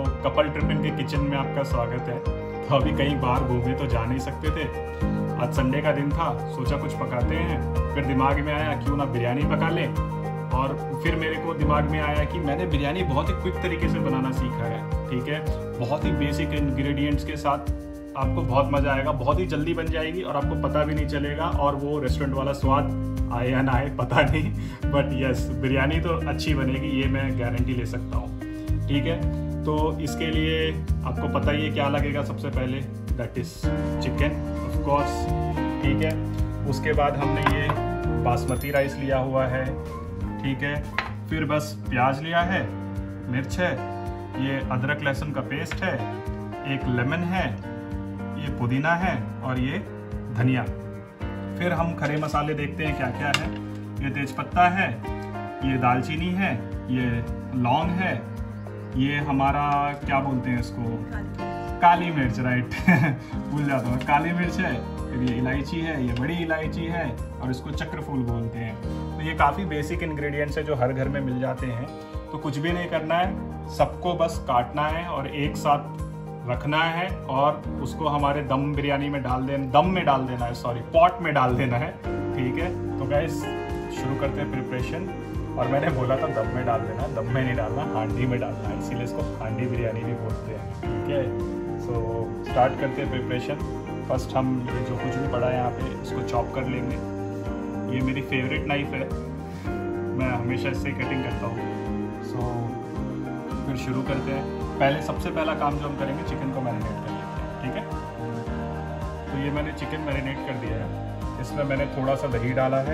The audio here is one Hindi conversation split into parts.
कपल ट्रिप के किचन में आपका स्वागत है। तो अभी कहीं बाहर घूमे तो जा नहीं सकते थे, आज संडे का दिन था, सोचा कुछ पकाते हैं। फिर दिमाग में आया क्यों ना बिरयानी पका लें, और फिर मेरे को दिमाग में आया कि मैंने बिरयानी बहुत ही क्विक तरीके से बनाना सीखा है। ठीक है, बहुत ही बेसिक इंग्रेडिएंट्स के साथ आपको बहुत मज़ा आएगा, बहुत ही जल्दी बन जाएगी और आपको पता भी नहीं चलेगा, और वो रेस्टोरेंट वाला स्वाद आए या ना आए पता नहीं, बट यस बिरयानी तो अच्छी बनेगी, ये मैं गारंटी ले सकता हूँ। ठीक है, तो इसके लिए आपको पता ही है क्या लगेगा। सबसे पहले that is chicken of course. ठीक है, उसके बाद हमने ये बासमती राइस लिया हुआ है। ठीक है, फिर बस प्याज लिया है, मिर्च है, ये अदरक लहसुन का पेस्ट है, एक लेमन है, ये पुदीना है और ये धनिया। फिर हम खड़े मसाले देखते हैं क्या क्या है। ये तेजपत्ता है, ये दालचीनी है, ये लौंग है, ये हमारा क्या बोलते हैं इसको, काली मिर्च, राइट भूल जाता हूँ, काली मिर्च है। फिर ये इलायची है, ये बड़ी इलायची है और इसको चक्रफूल बोलते हैं। तो ये काफ़ी बेसिक इंग्रेडिएंट्स है जो हर घर में मिल जाते हैं। तो कुछ भी नहीं करना है, सबको बस काटना है और एक साथ रखना है और उसको हमारे दम बिरयानी में डाल देना, दम में डाल देना है, सॉरी पॉट में डाल देना है। ठीक है, तो गाइस शुरू करते हैं प्रिपरेशन। और मैंने बोला था दम में डाल देना, दम में नहीं डालना, हांडी में डालना है, इसीलिए इसको हांडी बिरयानी भी बोलते हैं। ठीक है, सो स्टार्ट करते हैं प्रिपरेशन। फर्स्ट हम ये जो कुछ भी पड़ा है यहाँ पे इसको चॉप कर लेंगे। ये मेरी फेवरेट नाइफ है, मैं हमेशा इससे कटिंग करता हूँ। सो फिर शुरू करते हैं। पहले सबसे पहला काम जो हम करेंगे, चिकन को मैरिनेट कर लेते हैं। ठीक है, तो ये मैंने चिकन मैरिनेट कर दिया है। इसमें मैंने थोड़ा सा दही डाला है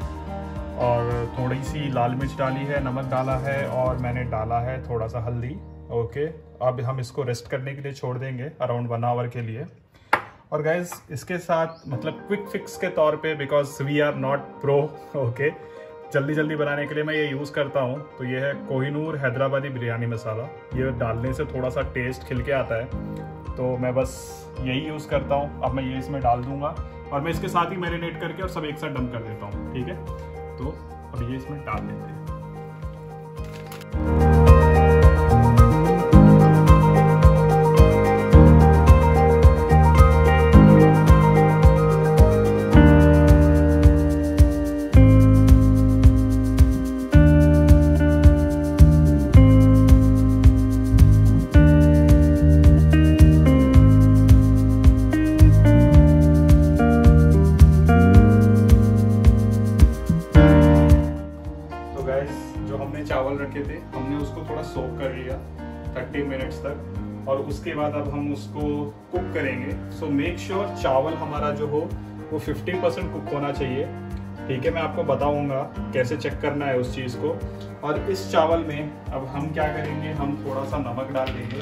और थोड़ी सी लाल मिर्च डाली है, नमक डाला है और मैंने डाला है थोड़ा सा हल्दी। ओके, अब हम इसको रेस्ट करने के लिए छोड़ देंगे अराउंड 1 आवर के लिए। और गाइज इसके साथ मतलब क्विक फिक्स के तौर पे, because we are not pro, okay, जल्दी जल्दी बनाने के लिए मैं ये यूज़ करता हूँ। तो ये है कोहिनूर हैदराबादी बिरयानी मसाला। ये डालने से थोड़ा सा टेस्ट खिल के आता है, तो मैं बस यही यूज़ करता हूँ। अब मैं ये इसमें डाल दूंगा और मैं इसके साथ ही मैरिनेट करके और सब एक साथ डंप कर देता हूँ। ठीक है, तो अब ये इसमें डाल देते हैं। चावल रखे थे हमने उसको थोड़ा सोक कर लिया 30 मिनट्स तक, और उसके बाद अब हम उसको कुक करेंगे। सो मेक श्योर चावल हमारा जो हो वो 50% कुक होना चाहिए। ठीक है, मैं आपको बताऊंगा कैसे चेक करना है उस चीज़ को। और इस चावल में अब हम क्या करेंगे, हम थोड़ा सा नमक डाल देंगे।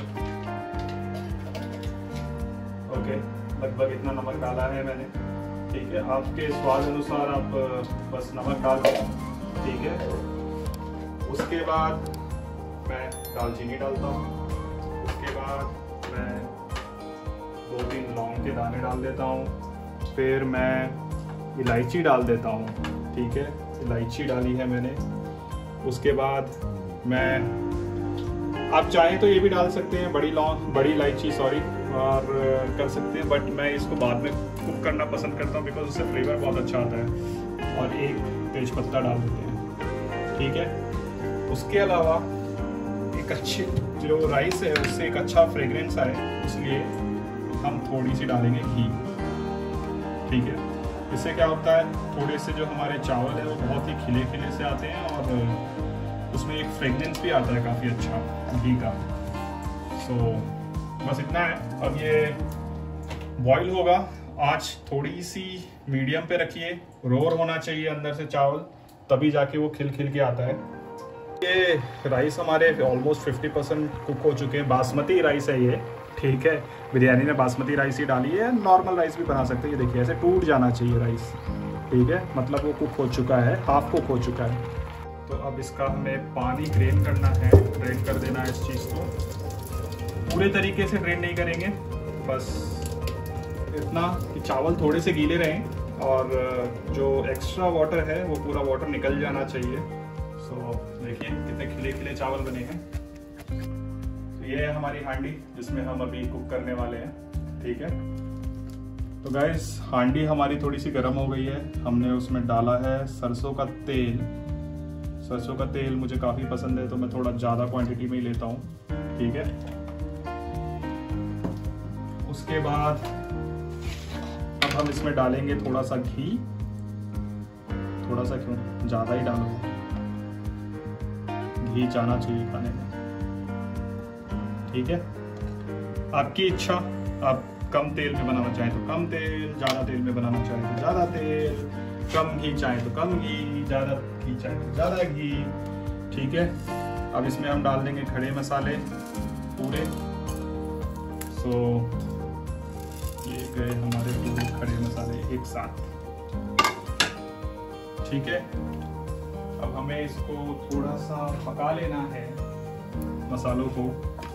ओके, लगभग इतना नमक डाला है मैंने। ठीक है, आपके स्वाद अनुसार आप बस नमक डाल दें। ठीक है, उसके बाद मैं दालचीनी डालता हूँ। उसके बाद मैं 2-3 लौंग के दाने डाल देता हूँ। फिर मैं इलायची डाल देता हूँ। ठीक है, इलायची डाली है मैंने। उसके बाद मैं, आप चाहें तो ये भी डाल सकते हैं बड़ी इलायची, सॉरी, और कर सकते हैं, बट मैं इसको बाद में कुक करना पसंद करता हूँ बिकॉज उससे फ्लेवर बहुत अच्छा आता है। और एक तेजपत्ता डाल देते हैं। ठीक है, उसके अलावा एक अच्छी जो राइस है उससे एक अच्छा फ्रेग्रेंस आए, इसलिए हम थोड़ी सी डालेंगे घी। ठीक है, इससे क्या होता है, थोड़े से जो हमारे चावल है वो बहुत ही खिले खिले से आते हैं और उसमें एक फ्रेग्रेंस भी आता है काफ़ी अच्छा घी का। सो बस इतना है। अब ये बॉईल होगा, आँच थोड़ी सी मीडियम पे रखिए, रोर होना चाहिए अंदर से चावल, तभी जाके वो खिल खिल के आता है। ये राइस हमारे ऑलमोस्ट 50% कुक हो चुके हैं। बासमती राइस है ये। ठीक है, बिरयानी में बासमती राइस ही डाली है, नॉर्मल राइस भी बना सकते हैं। ये देखिए ऐसे टूट जाना चाहिए राइस। ठीक है, मतलब वो कुक हो चुका है, हाफ कुक हो चुका है। तो अब इसका हमें पानी ड्रेन करना है, ड्रेन कर देना है इस चीज़ को। पूरे तरीके से ड्रेन नहीं करेंगे, बस इतना कि चावल थोड़े से गीले रहें और जो एक्स्ट्रा वाटर है वो पूरा वाटर निकल जाना चाहिए। सो देखिए कितने खिले खिले चावल बने हैं। ये है हमारी हांडी जिसमें हम अभी कुक करने वाले हैं। ठीक है, तो गाइस हांडी हमारी थोड़ी सी गर्म हो गई है। हमने उसमें डाला है सरसों का तेल। सरसों का तेल मुझे काफ़ी पसंद है तो मैं थोड़ा ज़्यादा क्वांटिटी में ही लेता हूँ। ठीक है, उसके बाद अब हम इसमें डालेंगे थोड़ा सा घी। थोड़ा सा क्यों, ज़्यादा ही डालो, घी जाना चाहिए खाने में। ठीक है, आपकी इच्छा, आप कम तेल में बनाना चाहें तो कम तेल, ज़्यादा तेल में बनाना चाहें तो ज़्यादा तेल, कम घी चाहें तो कम घी, ज़्यादा घी चाहें तो ज़्यादा घी। ठीक है, अब इसमें हम डाल देंगे खड़े मसाले पूरे। सो ये गए हमारे पूरे खड़े मसाले एक साथ। ठीक है, अब हमें इसको थोड़ा सा पका लेना है मसालों को।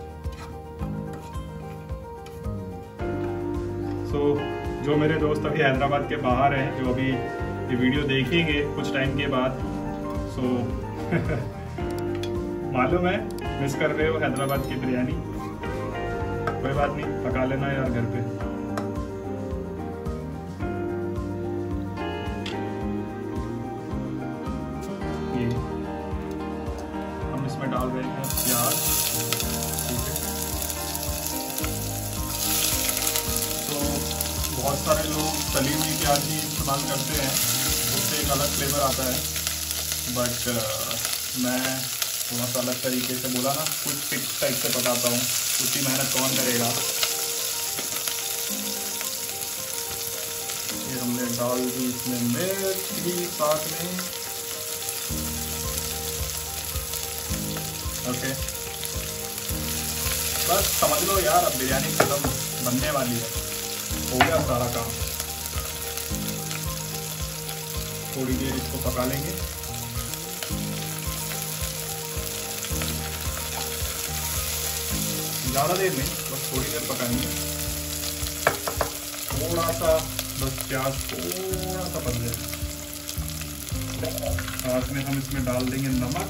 सो जो मेरे दोस्त अभी हैदराबाद के बाहर हैं, जो अभी ये वीडियो देखेंगे कुछ टाइम के बाद, सो मालूम है मिस कर रहे हो हैदराबाद की बिरयानी। कोई बात नहीं, पका लेना यार घर पे। ये हम इसमें डाल रहे हैं प्याज। ठीक है, तो बहुत सारे लोग तली हुई प्याज ही इस्तेमाल करते हैं, उससे एक अलग फ्लेवर आता है। बट मैं थोड़ा सा अलग तरीके से बोला ना, कुछ फिक्स टाइप से बताता हूँ, उतनी मेहनत कौन करेगा। ये हमने डाल दी इसमें मिर्च भी साथ में। ओके, बस समझ लो यार, अब बिरयानी खत्म बनने वाली है, हो गया सारा काम। थोड़ी देर इसको पका लेंगे। ज़्यादा देर नहीं, बस थोड़ी देर पकाएंगे। थोड़ा सा बस प्याज थोड़ा सा पक जाए। साथ में हम इसमें डाल देंगे नमक।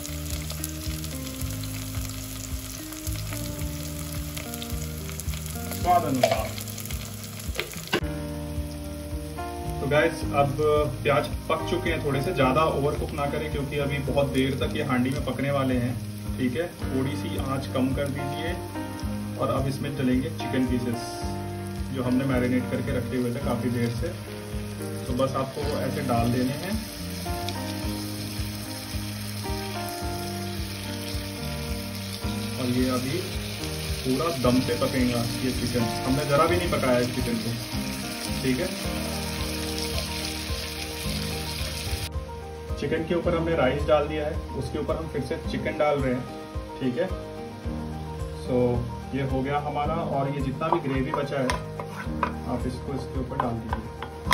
स्वाद अनुसार। तो गाइस अब प्याज पक चुके हैं, थोड़े से ज़्यादा ओवर कुक ना करें क्योंकि अभी बहुत देर तक ये हांडी में पकने वाले हैं। ठीक है, थोड़ी सी आंच कम कर दीजिए। और अब इसमें डलेंगे चिकन पीसेस जो हमने मैरिनेट करके रखे हुए थे काफ़ी देर से। तो बस आपको वो ऐसे डाल देने हैं। और ये अभी पूरा दम पे पकेगा ये चिकन। हमने ज़रा भी नहीं पकाया इस चिकन को। ठीक है, चिकन के ऊपर हमने राइस डाल दिया है, उसके ऊपर हम फिर से चिकन डाल रहे हैं। ठीक है, सो ये हो गया हमारा। और ये जितना भी ग्रेवी बचा है आप इसको इसके ऊपर डाल दीजिए।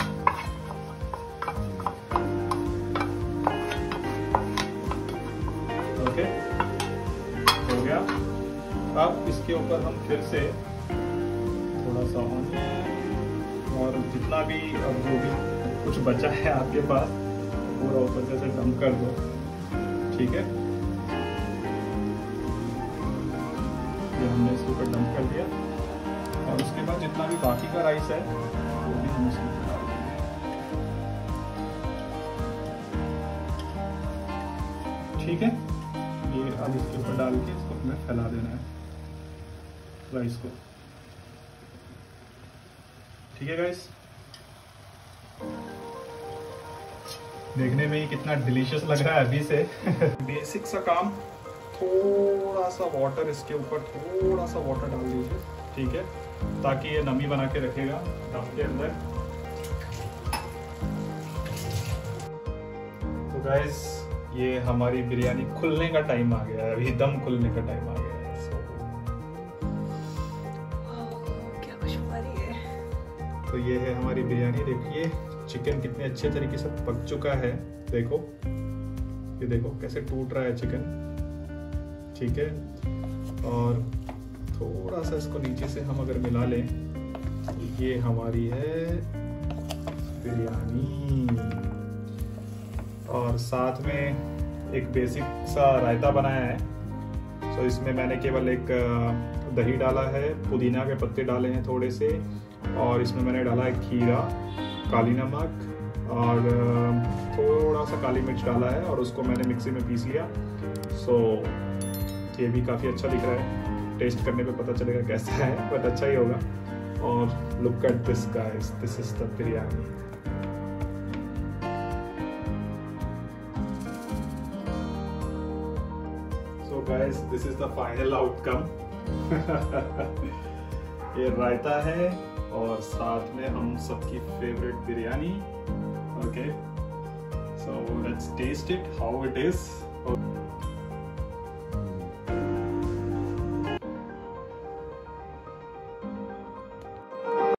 ओके, हो गया। अब इसके ऊपर हम फिर से थोड़ा सा ऑनियन और जितना भी अब जो भी कुछ बचा है आपके पास पूरा ऊपर से डंप कर दो। ठीक है, ये हमने इसके ऊपर डंप कर दिया। और उसके बाद जितना भी बाकी का राइस है वो भी हम इसके ऊपर डाल देंगे। ठीक है, ये अब इसके ऊपर डाल के इसको हमें फैला देना है राइस को। ठीक है गाइस, देखने में ही कितना डिलीशियस लग रहा है अभी से। बेसिक सा काम, थोड़ा सा वाटर इसके ऊपर, थोड़ा सा वाटर डाल दीजिए। ठीक है, ताकि ये नमी बना के रखेगा दम के अंदर। तो गाइस ये हमारी बिरयानी खुलने का टाइम आ गया है, अभी दम खुलने का टाइम आ गया है। क्या खुशबू आ रही है। तो ये है हमारी बिरयानी। देखिए चिकन कितने अच्छे तरीके से पक चुका है। देखो, ये देखो कैसे टूट रहा है चिकन। ठीक है, और थोड़ा सा इसको नीचे से हम अगर मिला लें, ये हमारी है बिरयानी। और साथ में एक बेसिक सा रायता बनाया है। तो इसमें मैंने केवल एक दही डाला है, पुदीना के पत्ते डाले हैं थोड़े से, और इसमें मैंने डाला है खीरा, काली नमक और थोड़ा सा काली मिर्च डाला है, और उसको मैंने मिक्सी में पीस लिया। सो ये भी काफ़ी अच्छा दिख रहा है, टेस्ट करने पे पता चलेगा कैसा है, बट अच्छा ही होगा। और look at this guys, this is the biryani. So guys, this is the final outcome. ये रायता है और साथ में हम सबकी favourite biryani. Okay, so let's taste it how it is.